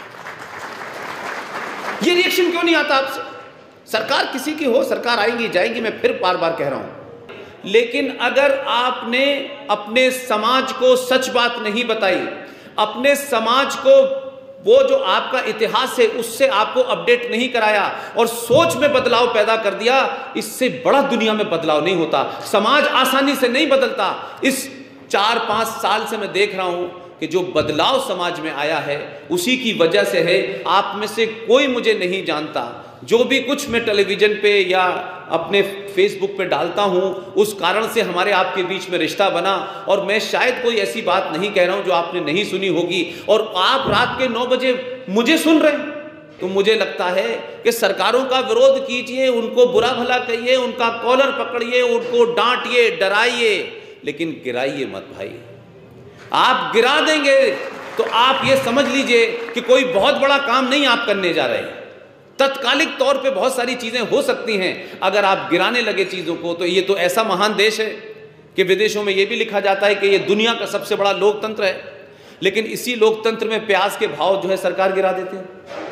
ये रिएक्शन क्यों नहीं आता आपसे? सरकार किसी की हो, सरकार आएंगी जाएंगी, मैं फिर बार बार कह रहा हूं, लेकिन अगर आपने अपने समाज को सच बात नहीं बताई, अपने समाज को वो जो आपका इतिहास है उससे आपको अपडेट नहीं कराया और सोच में बदलाव पैदा कर दिया, इससे बड़ा दुनिया में बदलाव नहीं होता। समाज आसानी से नहीं बदलता। इस चार पांच साल से मैं देख रहा हूं कि जो बदलाव समाज में आया है उसी की वजह से है। आप में से कोई मुझे नहीं जानता, जो भी कुछ मैं टेलीविज़न पे या अपने फेसबुक पे डालता हूँ उस कारण से हमारे आपके बीच में रिश्ता बना, और मैं शायद कोई ऐसी बात नहीं कह रहा हूँ जो आपने नहीं सुनी होगी, और आप रात के नौ बजे मुझे सुन रहे हैं, तो मुझे लगता है कि सरकारों का विरोध कीजिए, उनको बुरा भला कहिए, उनका कॉलर पकड़िए, उनको डांटिए, डराइए, लेकिन गिराइए मत भाई। आप गिरा देंगे तो आप ये समझ लीजिए कि कोई बहुत बड़ा काम नहीं आप करने जा रहे हैं। तत्कालिक तौर पे बहुत सारी चीज़ें हो सकती हैं, अगर आप गिराने लगे चीज़ों को तो ये तो ऐसा महान देश है कि विदेशों में ये भी लिखा जाता है कि ये दुनिया का सबसे बड़ा लोकतंत्र है, लेकिन इसी लोकतंत्र में प्याज के भाव जो है सरकार गिरा देते हैं।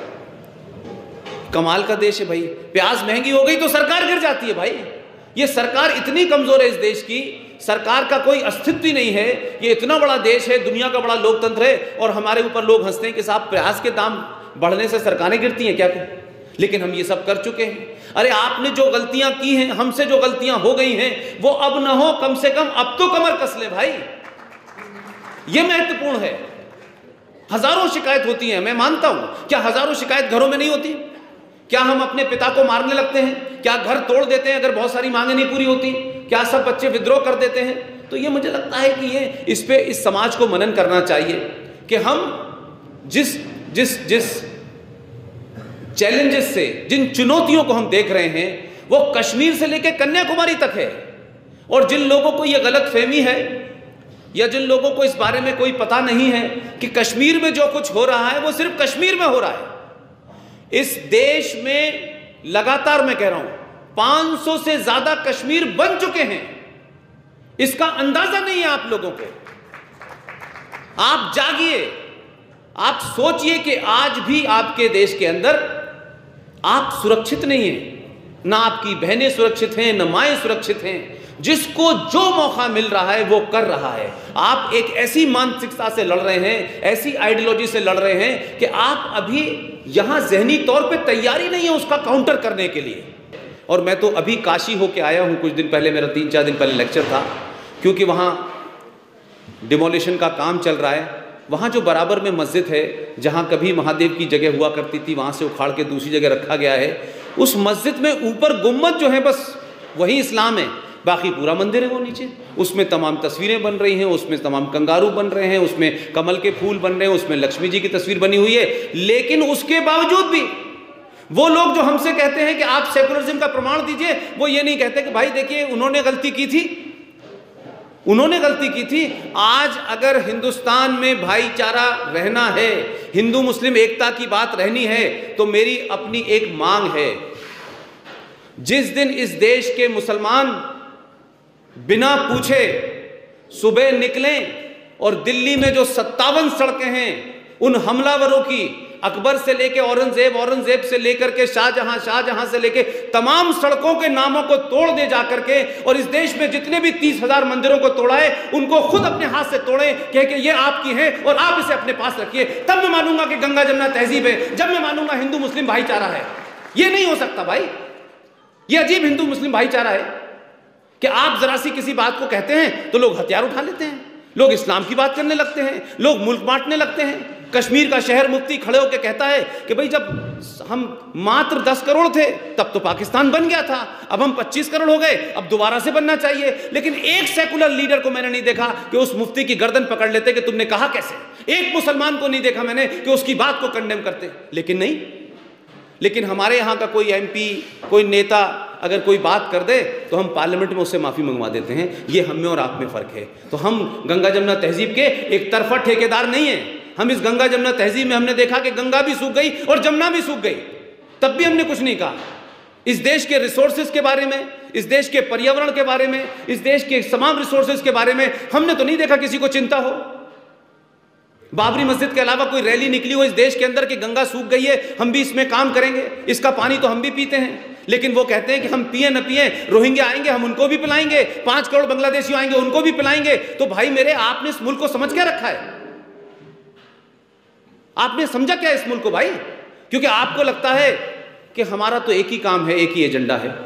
कमाल का देश है भाई, प्याज महंगी हो गई तो सरकार गिर जाती है भाई। ये सरकार इतनी कमज़ोर है, इस देश की सरकार का कोई अस्तित्व ही नहीं है। ये इतना बड़ा देश है, दुनिया का बड़ा लोकतंत्र है, और हमारे ऊपर लोग हंसते हैं कि साहब प्याज के दाम बढ़ने से सरकारें गिरती हैं क्या? लेकिन हम ये सब कर चुके हैं। अरे आपने जो गलतियां की हैं, हमसे जो गलतियां हो गई हैं, वो अब ना हो, कम से कम अब तो कमर कस ले भाई। ये महत्वपूर्ण है। हजारों शिकायत होती हैं, मैं मानता हूं, क्या हजारों शिकायत घरों में नहीं होती? क्या हम अपने पिता को मारने लगते हैं? क्या घर तोड़ देते हैं अगर बहुत सारी मांगें नहीं पूरी होती? क्या सब बच्चे विद्रोह कर देते हैं? तो ये मुझे लगता है कि ये इस पे इस समाज को मनन करना चाहिए कि हम जिस जिस जिस चैलेंजेस से, जिन चुनौतियों को हम देख रहे हैं, वो कश्मीर से लेकर कन्याकुमारी तक है। और जिन लोगों को ये गलत फहमी है या जिन लोगों को इस बारे में कोई पता नहीं है कि कश्मीर में जो कुछ हो रहा है वो सिर्फ कश्मीर में हो रहा है। इस देश में लगातार, मैं कह रहा हूं, पाँच सौ से ज्यादा कश्मीर बन चुके हैं। इसका अंदाजा नहीं है आप लोगों को। आप जागिए, आप सोचिए कि आज भी आपके देश के अंदर आप सुरक्षित नहीं हैं, ना आपकी बहनें सुरक्षित हैं, न माएँ सुरक्षित हैं। जिसको जो मौका मिल रहा है वो कर रहा है। आप एक ऐसी मानसिकता से लड़ रहे हैं, ऐसी आइडियोलॉजी से लड़ रहे हैं कि आप अभी यहां जहनी तौर पे तैयारी नहीं है उसका काउंटर करने के लिए। और मैं तो अभी काशी होके आया हूं, कुछ दिन पहले मेरा तीन चार दिन पहले लेक्चर था, क्योंकि वहां डिमोलिशन का काम चल रहा है। वहाँ जो बराबर में मस्जिद है, जहाँ कभी महादेव की जगह हुआ करती थी, वहाँ से उखाड़ के दूसरी जगह रखा गया है। उस मस्जिद में ऊपर गुम्बद जो है बस वही इस्लाम है, बाकी पूरा मंदिर है वो नीचे। उसमें तमाम तस्वीरें बन रही हैं, उसमें तमाम कंगारू बन रहे हैं, उसमें कमल के फूल बन रहे हैं, उसमें लक्ष्मी जी की तस्वीर बनी हुई है। लेकिन उसके बावजूद भी वो लोग जो हमसे कहते हैं कि आप सेकुलरिज्म का प्रमाण दीजिए, वो ये नहीं कहते कि भाई देखिए उन्होंने गलती की थी, उन्होंने गलती की थी। आज अगर हिंदुस्तान में भाईचारा रहना है, हिंदू मुस्लिम एकता की बात रहनी है, तो मेरी अपनी एक मांग है, जिस दिन इस देश के मुसलमान बिना पूछे सुबह निकलें और दिल्ली में जो सत्तावन सड़कें हैं उन हमलावरों की, अकबर से लेके औरंगजेब, औरंगजेब से लेकर के शाहजहां, शाहजहां से लेके तमाम सड़कों के नामों को तोड़ दे जाकर के, और इस देश में जितने भी तीस हजार मंदिरों को तोड़ा है उनको खुद अपने हाथ से तोड़े, कह के ये आपकी है और आप इसे अपने पास रखिए। तब मैं मानूंगा कि गंगा जमुना तहजीब है, जब मैं मानूंगा हिंदू मुस्लिम भाईचारा है। ये नहीं हो सकता भाई, ये अजीब हिंदू मुस्लिम भाईचारा है कि आप जरा सी किसी बात को कहते हैं तो लोग हथियार उठा लेते हैं, लोग इस्लाम की बात करने लगते हैं, लोग मुल्क बांटने लगते हैं। कश्मीर का शहर मुफ्ती खड़े होकर कहता है कि भाई जब हम मात्र दस करोड़ थे तब तो पाकिस्तान बन गया था, अब हम पच्चीस करोड़ हो गए, अब दोबारा से बनना चाहिए। लेकिन एक सेकुलर लीडर को मैंने नहीं देखा कि उस मुफ्ती की गर्दन पकड़ लेते कि तुमने कहा कैसे। एक मुसलमान को नहीं देखा मैंने कि उसकी बात को कंडेम करते। लेकिन नहीं, लेकिन हमारे यहाँ का कोई एमपी, कोई नेता अगर कोई बात कर दे तो हम पार्लियामेंट में उससे माफ़ी मंगवा देते हैं। ये हम में और आप में फ़र्क है। तो हम गंगा जमुना तहजीब के एक तरफा ठेकेदार नहीं हैं। हम इस गंगा जमुना तहजीब में हमने देखा कि गंगा भी सूख गई और जमुना भी सूख गई, तब भी हमने कुछ नहीं कहा। इस देश के रिसोर्सेज के बारे में, इस देश के पर्यावरण के बारे में, इस देश के तमाम रिसोर्सेज के बारे में हमने तो नहीं देखा किसी को चिंता हो। बाबरी मस्जिद के अलावा कोई रैली निकली हो इस देश के अंदर कि गंगा सूख गई है, हम भी इसमें काम करेंगे, इसका पानी तो हम भी पीते हैं। लेकिन वो कहते हैं कि हम पिए न पिए, रोहिंग्या आएंगे हम उनको भी पिलाएंगे, पांच करोड़ बांग्लादेशी आएंगे उनको भी पिलाएंगे। तो भाई मेरे, आपने इस मुल्क को समझ क्या रखा है? आपने समझा क्या इस मुल्क को भाई? क्योंकि आपको लगता है कि हमारा तो एक ही काम है, एक ही एजेंडा है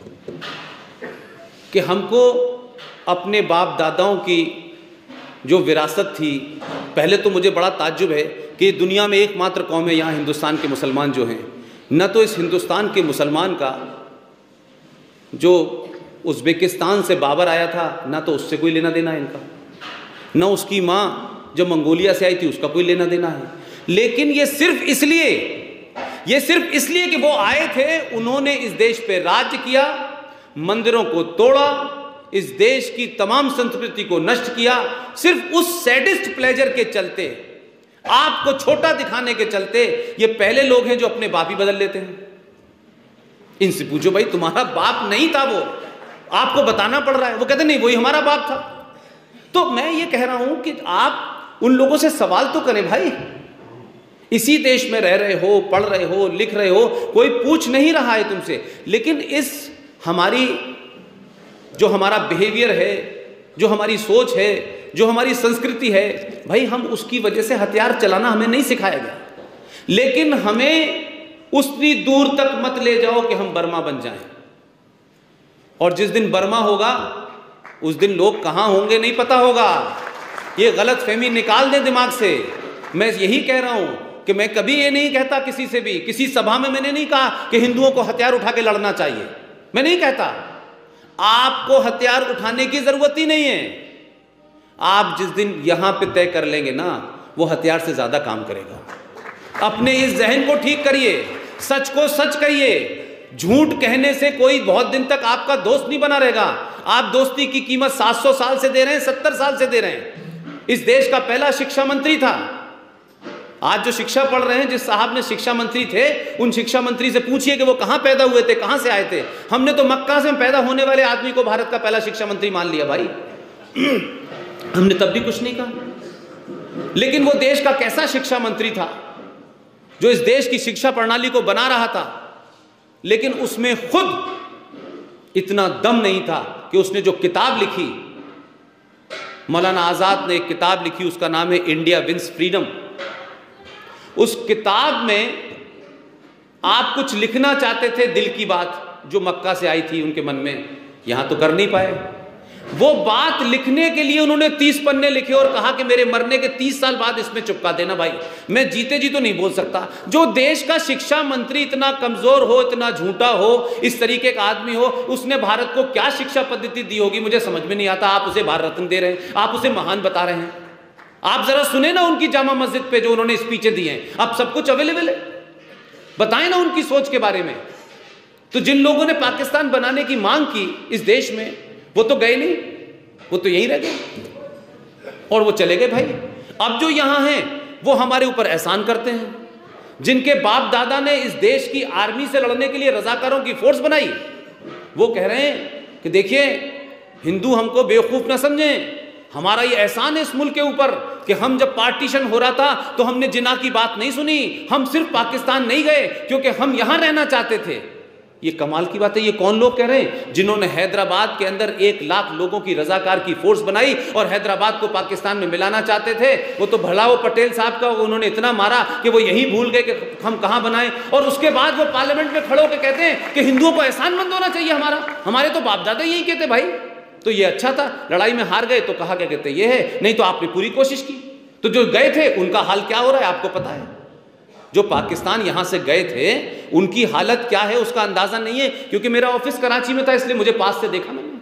कि हमको अपने बाप दादाओं की जो विरासत थी। पहले तो मुझे बड़ा ताज्जुब है कि दुनिया में एकमात्र कौम है यहाँ हिंदुस्तान के मुसलमान जो हैं, न तो इस हिंदुस्तान के मुसलमान का जो उज़्बेकिस्तान से बाबर आया था, ना तो उससे कोई लेना देना है इनका, न उसकी माँ जो मंगोलिया से आई थी उसका कोई लेना देना है। लेकिन ये सिर्फ इसलिए ये सिर्फ इसलिए कि वो आए थे, उन्होंने इस देश पे राज्य किया, मंदिरों को तोड़ा, इस देश की तमाम संस्कृति को नष्ट किया, सिर्फ उस सैडिस्ट प्लेजर के चलते, आपको छोटा दिखाने के चलते। ये पहले लोग हैं जो अपने बाप ही बदल लेते हैं। इनसे पूछो भाई तुम्हारा बाप नहीं था वो, आपको बताना पड़ रहा है। वो कहते नहीं वही हमारा बाप था। तो मैं ये कह रहा हूं कि आप उन लोगों से सवाल तो करें भाई। इसी देश में रह रहे हो, पढ़ रहे हो, लिख रहे हो, कोई पूछ नहीं रहा है तुमसे। लेकिन इस हमारी जो हमारा बिहेवियर है, जो हमारी सोच है, जो हमारी संस्कृति है, भाई हम उसकी वजह से हथियार चलाना हमें नहीं सिखाया गया। लेकिन हमें उतनी दूर तक मत ले जाओ कि हम बर्मा बन जाएं। और जिस दिन बर्मा होगा उस दिन लोग कहाँ होंगे नहीं पता होगा। ये गलत फहमी निकाल दें दिमाग से। मैं यही कह रहा हूं कि मैं कभी ये नहीं कहता किसी से भी, किसी सभा में मैंने नहीं कहा कि हिंदुओं को हथियार उठा के लड़ना चाहिए। मैं नहीं कहता। आपको हथियार उठाने की जरूरत ही नहीं है। आप जिस दिन यहां पे तय कर लेंगे ना, वो हथियार से ज्यादा काम करेगा। अपने इस जहन को ठीक करिए, सच को सच कहिए। झूठ कहने से कोई बहुत दिन तक आपका दोस्त नहीं बना रहेगा। आप दोस्ती की कीमत सात सौ साल से दे रहे हैं, सत्तर साल से दे रहे हैं। इस देश का पहला शिक्षा मंत्री था। आज जो शिक्षा पढ़ रहे हैं, जिस साहब ने शिक्षा मंत्री थे, उन शिक्षा मंत्री से पूछिए कि वो कहां पैदा हुए थे, कहां से आए थे। हमने तो मक्का से पैदा होने वाले आदमी को भारत का पहला शिक्षा मंत्री मान लिया भाई। हमने तब भी कुछ नहीं कहा। लेकिन वो देश का कैसा शिक्षा मंत्री था जो इस देश की शिक्षा प्रणाली को बना रहा था, लेकिन उसमें खुद इतना दम नहीं था कि उसने जो किताब लिखी, मौलाना आजाद ने एक किताब लिखी, उसका नाम है इंडिया विंस फ्रीडम। उस किताब में आप कुछ लिखना चाहते थे, दिल की बात जो मक्का से आई थी उनके मन में, यहां तो कर नहीं पाए। वो बात लिखने के लिए उन्होंने तीस पन्ने लिखे और कहा कि मेरे मरने के तीस साल बाद इसमें चिपका देना। भाई मैं जीते जी तो नहीं बोल सकता। जो देश का शिक्षा मंत्री इतना कमजोर हो, इतना झूठा हो, इस तरीके का आदमी हो, उसने भारत को क्या शिक्षा पद्धति दी होगी मुझे समझ में नहीं आता। आप उसे भारत रत्न दे रहे हैं, आप उसे महान बता रहे हैं। आप जरा सुने ना उनकी जामा मस्जिद पे जो उन्होंने स्पीचें दी हैं। अब सब कुछ अवेलेबल है, बताएं ना उनकी सोच के बारे में। तो जिन लोगों ने पाकिस्तान बनाने की मांग की इस देश में, वो तो गए नहीं, वो तो यहीं रह गए और वो चले गए भाई। अब जो यहां हैं वो हमारे ऊपर एहसान करते हैं। जिनके बाप दादा ने इस देश की आर्मी से लड़ने के लिए रजाकारों की फोर्स बनाई, वो कह रहे हैं कि देखिए हिंदू हमको बेवकूफ ना समझें, हमारा ये एहसान है इस मुल्क के ऊपर कि हम जब पार्टीशन हो रहा था तो हमने जिना की बात नहीं सुनी, हम सिर्फ पाकिस्तान नहीं गए क्योंकि हम यहां रहना चाहते थे। ये कमाल की बात है। ये कौन लोग कह रहे हैं जिन्होंने हैदराबाद के अंदर एक लाख लोगों की रजाकार की फोर्स बनाई और हैदराबाद को पाकिस्तान में मिलाना चाहते थे। वो तो भला वो पटेल साहब का उन्होंने इतना मारा कि वो यही भूल गए कि हम कहां बनाएं। और उसके बाद वो पार्लियामेंट में खड़े होकर कहते हैं कि हिंदुओं को एहसानमंद होना चाहिए हमारा, हमारे तो बाप दादा यही कहते। भाई तो ये अच्छा था, लड़ाई में हार गए तो कहा क्या कहते ये है, नहीं तो आपने पूरी कोशिश की। तो जो गए थे उनका हाल क्या हो रहा है आपको पता है। जो पाकिस्तान यहां से गए थे उनकी हालत क्या है उसका अंदाजा नहीं है, क्योंकि मेरा ऑफिस कराची में था इसलिए मुझे पास से देखा मैंने।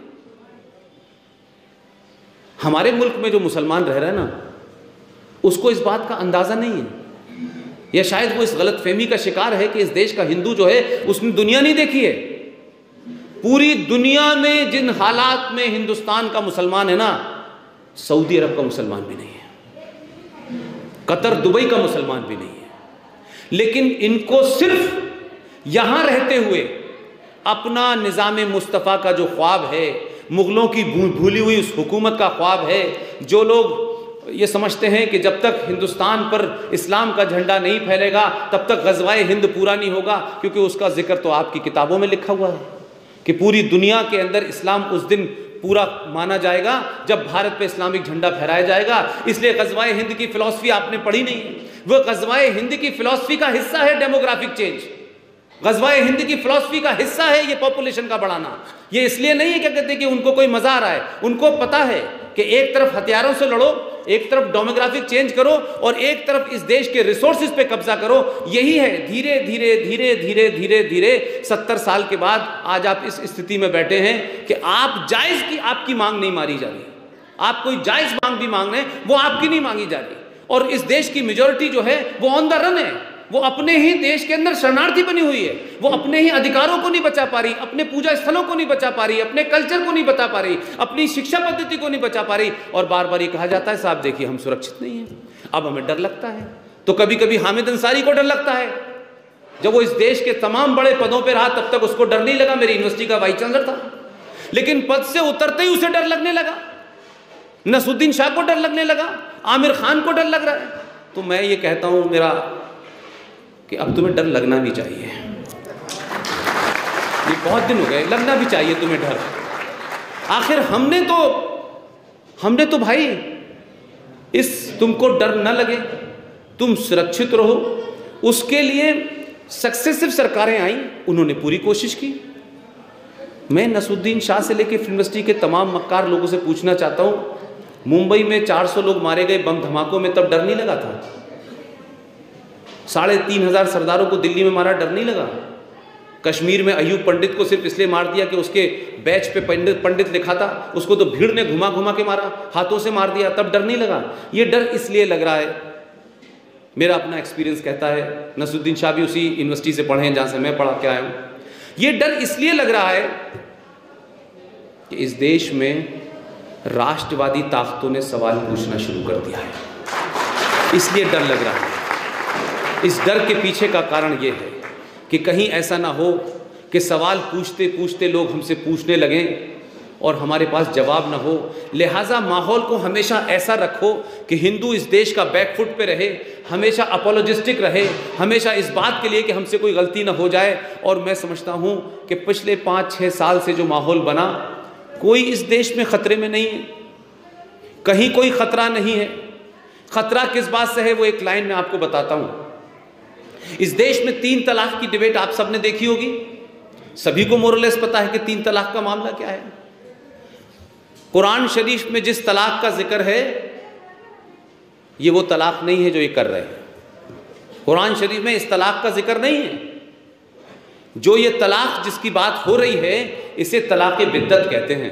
हमारे मुल्क में जो मुसलमान रह रहे हैं ना, उसको इस बात का अंदाजा नहीं है, या शायद वो इस गलत फहमी का शिकार है कि इस देश का हिंदू जो है उसने दुनिया नहीं देखी है। पूरी दुनिया में जिन हालात में हिंदुस्तान का मुसलमान है ना, सऊदी अरब का मुसलमान भी नहीं है, कतर दुबई का मुसलमान भी नहीं है। लेकिन इनको सिर्फ यहां रहते हुए अपना निज़ाम मुस्तफ़ा का जो ख्वाब है, मुग़लों की भूली हुई उस हुकूमत का ख्वाब है, जो लोग ये समझते हैं कि जब तक हिंदुस्तान पर इस्लाम का झंडा नहीं फैलेगा तब तक ग़ज़वाए हिंद पूरा नहीं होगा, क्योंकि उसका जिक्र तो आपकी किताबों में लिखा हुआ है कि पूरी दुनिया के अंदर इस्लाम उस दिन पूरा माना जाएगा जब भारत पे इस्लामिक झंडा फहराया जाएगा। इसलिए ग़ज़वाए हिंद की फ़िलॉसफ़ी आपने पढ़ी नहीं है। वो ग़ज़वाए हिंद की फ़िलॉसफ़ी का हिस्सा है डेमोग्राफिक चेंज, ग़ज़वाए हिंद की फ़िलॉसफ़ी का हिस्सा है ये पॉपुलेशन का बढ़ाना। ये इसलिए नहीं है क्या कहते हैं कि उनको कोई मज़ा आ रहा है, उनको पता है कि एक तरफ हथियारों से लड़ो, एक तरफ डेमोग्राफिक चेंज करो और एक तरफ इस देश के रिसोर्सेज पे कब्जा करो। यही है धीरे धीरे धीरे धीरे धीरे धीरे सत्तर साल के बाद आज आप इस स्थिति में बैठे हैं कि आप जायज़ की आपकी मांग नहीं मारी जा रही, आप कोई जायज़ मांग भी मांग रहे हैं वो आपकी नहीं मांगी जा रही। और इस देश की मेजॉरिटी जो है वो ऑन द रन है, वो अपने ही देश के अंदर शरणार्थी बनी हुई है, वो अपने ही अधिकारों को नहीं बचा पा रही, अपने पूजा स्थलों को नहीं बचा पा रही, अपने कल्चर को नहीं बचा पा रही, अपनी शिक्षा पद्धति को नहीं बचा पा रही। और बार बार ये कहा जाता है साहब देखिए हम सुरक्षित नहीं हैं, अब हमें डर लगता है। तो कभी कभी हामिद अंसारी को डर लगता है, जब वो इस देश के तमाम बड़े पदों पर रहा तब तक उसको डर नहीं लगा, मेरी यूनिवर्सिटी का वाइस चांसलर था, लेकिन पद से उतरते ही उसे डर लगने लगा, नसरुद्दीन शाह को डर लगने लगा, आमिर खान को डर लग रहा है। तो मैं ये कहता हूँ मेरा कि अब तुम्हें डर लगना भी चाहिए, ये बहुत दिन हो गए, लगना भी चाहिए तुम्हें डर। आखिर हमने तो हमने तो भाई इस तुमको डर ना लगे, तुम सुरक्षित रहो, उसके लिए सक्सेसिव सरकारें आई, उन्होंने पूरी कोशिश की। मैं नसरुद्दीन शाह से लेकर यूनिवर्सिटी के तमाम मक्कार लोगों से पूछना चाहता हूँ, मुंबई में चार सौ लोग मारे गए बम धमाकों में, तब डर नहीं लगा था? साढ़े तीन हजार सरदारों को दिल्ली में मारा, डर नहीं लगा? कश्मीर में अयूब पंडित को सिर्फ इसलिए मार दिया कि उसके बैच पे पंडित पंडित लिखा था, उसको तो भीड़ ने घुमा घुमा के मारा, हाथों से मार दिया, तब डर नहीं लगा? ये डर इसलिए लग रहा है, मेरा अपना एक्सपीरियंस कहता है, नसरुद्दीन शाह भी उसी यूनिवर्सिटी से पढ़े हैं जहाँ से मैं पढ़ा के आया हूँ, ये डर इसलिए लग रहा है कि इस देश में राष्ट्रवादी ताकतों ने सवाल पूछना शुरू कर दिया है, इसलिए डर लग रहा है। इस डर के पीछे का कारण ये है कि कहीं ऐसा ना हो कि सवाल पूछते पूछते लोग हमसे पूछने लगें और हमारे पास जवाब ना हो। लिहाजा माहौल को हमेशा ऐसा रखो कि हिंदू इस देश का बैकफुट पे रहे, हमेशा अपोलोजिस्टिक रहे, हमेशा इस बात के लिए कि हमसे कोई गलती ना हो जाए। और मैं समझता हूँ कि पिछले पाँच छः साल से जो माहौल बना, कोई इस देश में ख़तरे में नहीं है, कहीं कोई ख़तरा नहीं है। ख़तरा किस बात से है वो एक लाइन में आपको बताता हूँ। इस देश में तीन तलाक की डिबेट आप सबने देखी होगी, सभी को मोरलेस पता है कि तीन तलाक का मामला क्या है। कुरान शरीफ में जिस तलाक का जिक्र है ये वो तलाक नहीं है जो ये कर रहे हैं। कुरान शरीफ में इस तलाक का जिक्र नहीं है। जो ये तलाक जिसकी बात हो रही है इसे तलाक़ बिद्दत कहते हैं।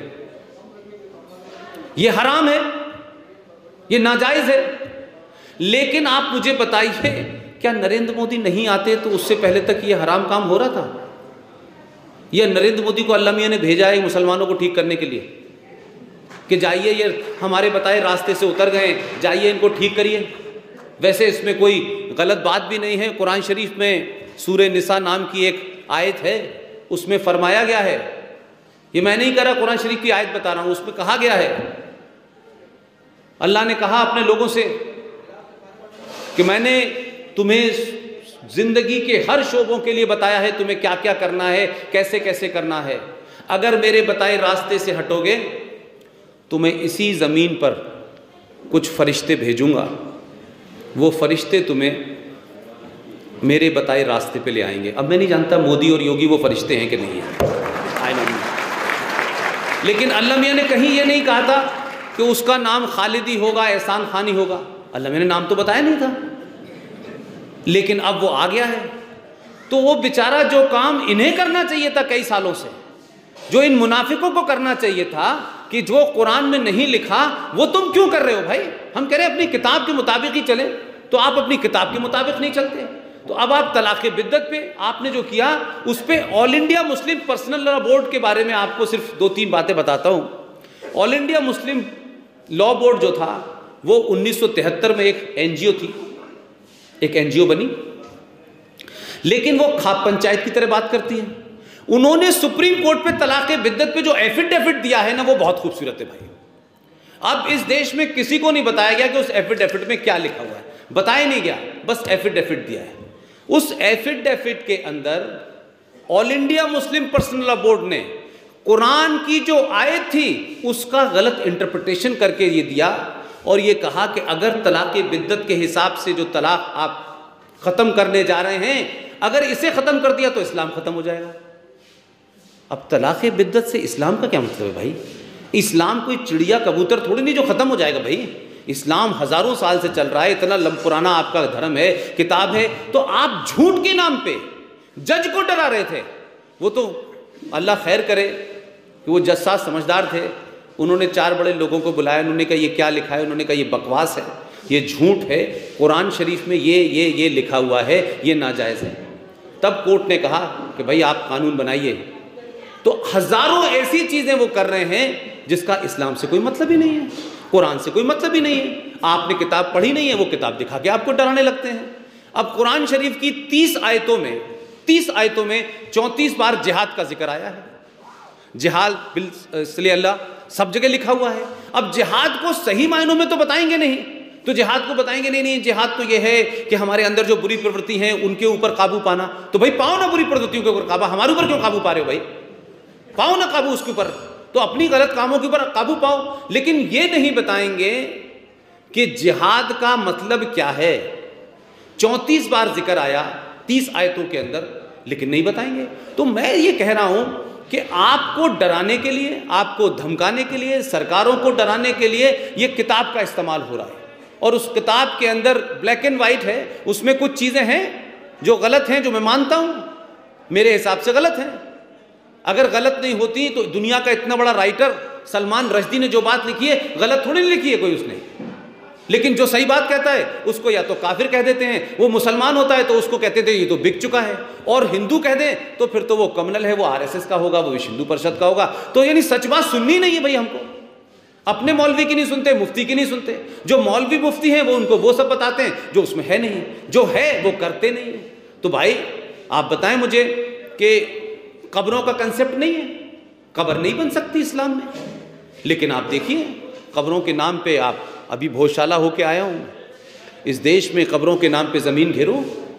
ये हराम है, ये नाजायज़ है। लेकिन आप मुझे बताइए, क्या नरेंद्र मोदी नहीं आते तो उससे पहले तक ये हराम काम हो रहा था? यह नरेंद्र मोदी को अल्लाह मियां ने भेजा है मुसलमानों को ठीक करने के लिए कि जाइए ये हमारे बताए रास्ते से उतर गए, जाइए इनको ठीक करिए। वैसे इसमें कोई गलत बात भी नहीं है। कुरान शरीफ में सूरह निसा नाम की एक आयत है, उसमें फरमाया गया है, ये मैं नहीं कह रहा, कुरान शरीफ की आयत बता रहा हूँ, उसमें कहा गया है, अल्लाह ने कहा अपने लोगों से कि मैंने तुम्हें ज़िंदगी के हर शोबों के लिए बताया है, तुम्हें क्या क्या करना है, कैसे कैसे करना है। अगर मेरे बताए रास्ते से हटोगे तो मैं इसी ज़मीन पर कुछ फरिश्ते भेजूँगा, वो फरिश्ते तुम्हें मेरे बताए रास्ते पे ले आएंगे। अब मैं नहीं जानता मोदी और योगी वो फरिश्ते हैं कि नहीं है, आई नो, लेकिन अल्लाह मियां ने कहीं ये नहीं कहा था कि उसका नाम खालिदी होगा, एहसान खानी होगा। अल्लाह मैंने नाम तो बताया नहीं था, लेकिन अब वो आ गया है। तो वो बेचारा जो काम इन्हें करना चाहिए था कई सालों से, जो इन मुनाफिकों को करना चाहिए था कि जो कुरान में नहीं लिखा वो तुम क्यों कर रहे हो भाई? हम कह रहे हैं अपनी किताब के मुताबिक ही चले, तो आप अपनी किताब के मुताबिक नहीं चलते। तो अब आप तलाक़ बिद्दत पे आपने जो किया उस पर All India Muslim Personal Law Board के बारे में आपको सिर्फ दो तीन बातें बताता हूँ। All India Muslim Law Board जो था वो उन्नीस सौ तिहत्तर में एक एनजीओ थी, एक एनजीओ बनी, लेकिन वो खाप पंचायत की तरह बात करती है। उन्होंने सुप्रीम कोर्ट पे तलाक़ बिद्दत पे जो एफिडेविट दिया है ना, वो बहुत खूबसूरत है भाई। अब इस देश में किसी को नहीं बताया गया कि उस एफिडेविट में क्या लिखा हुआ है, बताया नहीं गया, बस एफिडेविट दिया है। उस एफिडेविट के अंदर All India Muslim Personal Law Board ने कुरान की जो आयत थी उसका गलत इंटरप्रिटेशन करके ये दिया और ये कहा कि अगर तलाक़ बिद्दत के हिसाब से जो तलाक़ आप ख़त्म करने जा रहे हैं, अगर इसे ख़त्म कर दिया तो इस्लाम ख़त्म हो जाएगा। अब तलाक़ बिद्दत से इस्लाम का क्या मतलब है भाई? इस्लाम कोई चिड़िया कबूतर थोड़ी नहीं जो ख़त्म हो जाएगा भाई। इस्लाम हज़ारों साल से चल रहा है, इतना लंबा पुराना आपका धर्म है, किताब है। तो आप झूठ के नाम पे जज को डरा रहे थे। वो तो अल्लाह खैर करे कि वो जज साहब समझदार थे, उन्होंने चार बड़े लोगों को बुलाया, उन्होंने कहा ये क्या लिखा है, उन्होंने कहा ये बकवास है, ये झूठ है, कुरान शरीफ में ये ये ये लिखा हुआ है, ये नाजायज़ है। तब कोर्ट ने कहा कि भाई आप कानून बनाइए। तो हज़ारों ऐसी चीज़ें वो कर रहे हैं जिसका इस्लाम से कोई मतलब ही नहीं है, कुरान से कोई मतलब ही नहीं है। आपने किताब पढ़ी नहीं है, वो किताब दिखा के आपको डराने लगते हैं। अब कुरान शरीफ की तीस आयतों में तीस आयतों में चौंतीस बार जिहाद का जिक्र आया है। जिहाद बिल अल्लाह सब जगह लिखा हुआ है। अब जिहाद को सही मायनों में तो बताएंगे नहीं, तो जिहाद को बताएंगे नहीं नहीं जिहाद तो ये है कि हमारे अंदर जो बुरी प्रवृत्ति हैं उनके ऊपर काबू पाना। तो भाई पाओ ना बुरी प्रवृत्तियों के ऊपर काबू, हमारे ऊपर क्यों काबू पा रहे हो भाई? पाओ ना काबू उसके ऊपर, तो अपनी गलत कामों के ऊपर काबू पाओ। लेकिन ये नहीं बताएंगे कि जिहाद का मतलब क्या है। चौंतीस बार जिक्र आया तीस आयतों के अंदर, लेकिन नहीं बताएंगे। तो मैं ये कह रहा हूं कि आपको डराने के लिए, आपको धमकाने के लिए, सरकारों को डराने के लिए ये किताब का इस्तेमाल हो रहा है। और उस किताब के अंदर ब्लैक एंड वाइट है, उसमें कुछ चीज़ें हैं जो गलत हैं, जो मैं मानता हूं मेरे हिसाब से गलत हैं। अगर गलत नहीं होती तो दुनिया का इतना बड़ा राइटर सलमान रश्दी ने जो बात लिखी है गलत थोड़ी नहीं लिखी है कोई उसने। लेकिन जो सही बात कहता है उसको या तो काफिर कह देते हैं, वो मुसलमान होता है तो उसको कहते थे ये तो बिक चुका है, और हिंदू कह दें तो फिर तो वो कम्युनल है, वो आरएसएस का होगा, वो विश्व हिंदू परिषद का होगा। तो यानी सच बात सुननी नहीं है भाई हमको। अपने मौलवी की नहीं सुनते, मुफ्ती की नहीं सुनते। जो मौलवी मुफ्ती हैं वो उनको वो सब बताते हैं जो उसमें है नहीं, जो है वो करते नहीं। तो भाई आप बताएं मुझे कि कब्रों का कंसेप्ट नहीं है, कब्र नहीं बन सकती इस्लाम में। लेकिन आप देखिए कब्रों के नाम पे, आप अभी भोजशाला होके आया हूँ, इस देश में कब्रों के नाम पे ज़मीन घेरो,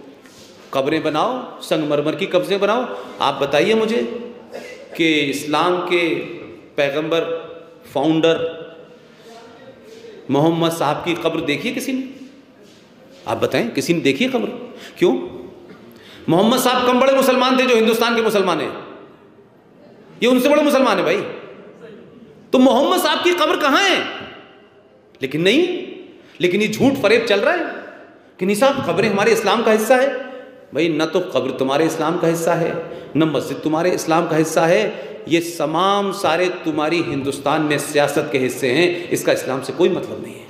कब्रें बनाओ, संगमरमर की कब्जें बनाओ। आप बताइए मुझे कि इस्लाम के पैगंबर फाउंडर मोहम्मद साहब की कब्र देखी किसी ने? आप बताएं, किसी ने देखी कब्र? क्यों? मोहम्मद साहब कम बड़े मुसलमान थे जो हिंदुस्तान के मुसलमान हैं? ये उनसे बड़े मुसलमान है भाई। तो मोहम्मद साहब की कब्र कहाँ है? लेकिन नहीं, लेकिन ये झूठ फरेब चल रहा है कि नहीं साहब कब्रें हमारे इस्लाम का हिस्सा है। भाई न तो कब्र तुम्हारे इस्लाम का हिस्सा है, न मस्जिद तुम्हारे इस्लाम का हिस्सा है। ये तमाम सारे तुम्हारी हिंदुस्तान में सियासत के हिस्से हैं, इसका इस्लाम से कोई मतलब नहीं है।